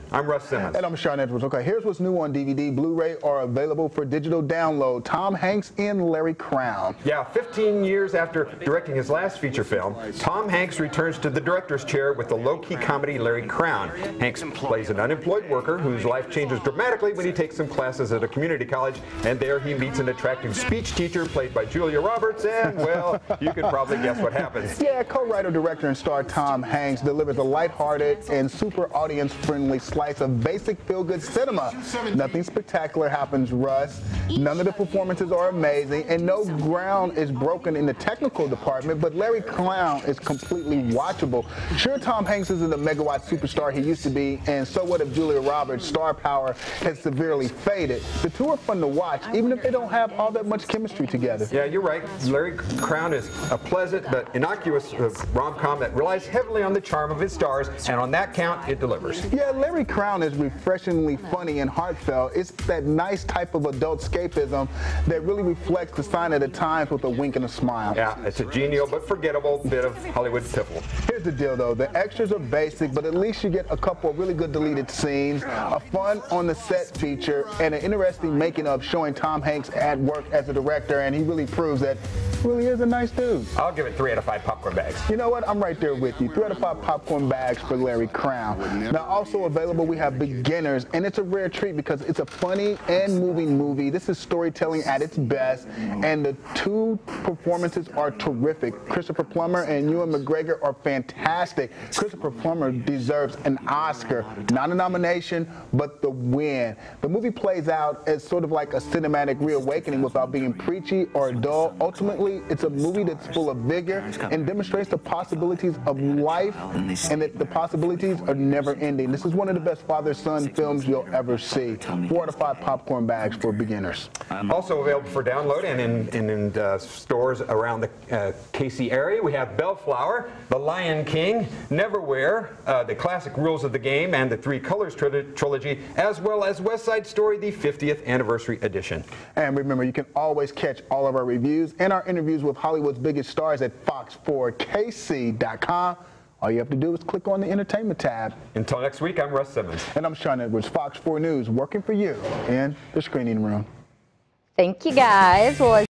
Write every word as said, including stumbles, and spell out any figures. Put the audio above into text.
I'm Russ Simmons. And I'm Sean Edwards. Okay, here's what's new on D V D, Blu-ray, or available for digital download. Tom Hanks in Larry Crowne. Yeah, fifteen years after directing his last feature film, Tom Hanks returns to the director's chair with the low-key comedy Larry Crowne. Hanks plays an unemployed worker whose life changes dramatically when he takes some classes at a community college, and there he meets an attractive speech teacher played by Julia Roberts, and, well, you can probably guess what happens. Yeah, co-writer, director, and star Tom Hanks delivers a lighthearted and super audience-friendly slice of basic feel-good cinema. Nothing spectacular happens, Russ. None of the performances are amazing, and no ground is broken in the technical department, but Larry Crowne is completely watchable. Sure, Tom Hanks isn't the megawatt superstar he used to be, and so what if Julia Roberts' star power has severely faded. The two are fun to watch, even if they don't have all that much chemistry together. Yeah, you're right. Larry Crowne is a pleasant but innocuous uh, rom-com that relies heavily on the charm of his stars, and on that count, it delivers. Yeah, Larry Crowne is refreshingly funny and heartfelt. It's that nice type of adult escapism that really reflects the sign of the times with a wink and a smile. Yeah, it's a genial but forgettable bit of Hollywood piffle. Here's the deal, though. The extras are basic, but at least you get a couple of really good deleted scenes, a fun on-the-set feature, and an interesting making-of showing Tom Hanks at work as a director, and he really proves that he really is a nice dude. I'll give it three out of five popcorn bags. You know what? I'm right there with you. Three out of five popcorn bags for Larry Crowne. Now, also available, we have Beginners, and it's a rare treat because it's a funny and moving movie. This is storytelling at its best, and the two performances are terrific. Christopher Plummer and Ewan McGregor are fantastic. Christopher Plummer deserves an Oscar, not a nomination, but the win. The movie plays out as sort of like a cinematic reawakening without being preachy or dull. Ultimately, it's a movie that's full of vigor and demonstrates the possibilities of life, and that the possibilities are never ending. This is one of the best father-son films you'll ever see. Four out of five popcorn bags for Beginners. Also available for download and in, in, in uh, stores around the uh, K C area, we have Bellflower, The Lion King, Neverwhere, uh, The Classic Rules of the Game, and the Three Colors tril trilogy, as well as West Side Story, the fiftieth Anniversary Edition. And remember, you can always catch all of our reviews and our interviews with Hollywood's biggest stars at fox four K C dot com. All you have to do is click on the Entertainment tab. Until next week, I'm Russ Simmons. And I'm Sean Edwards, Fox four News, working for you in the screening room. Thank you, guys. Well,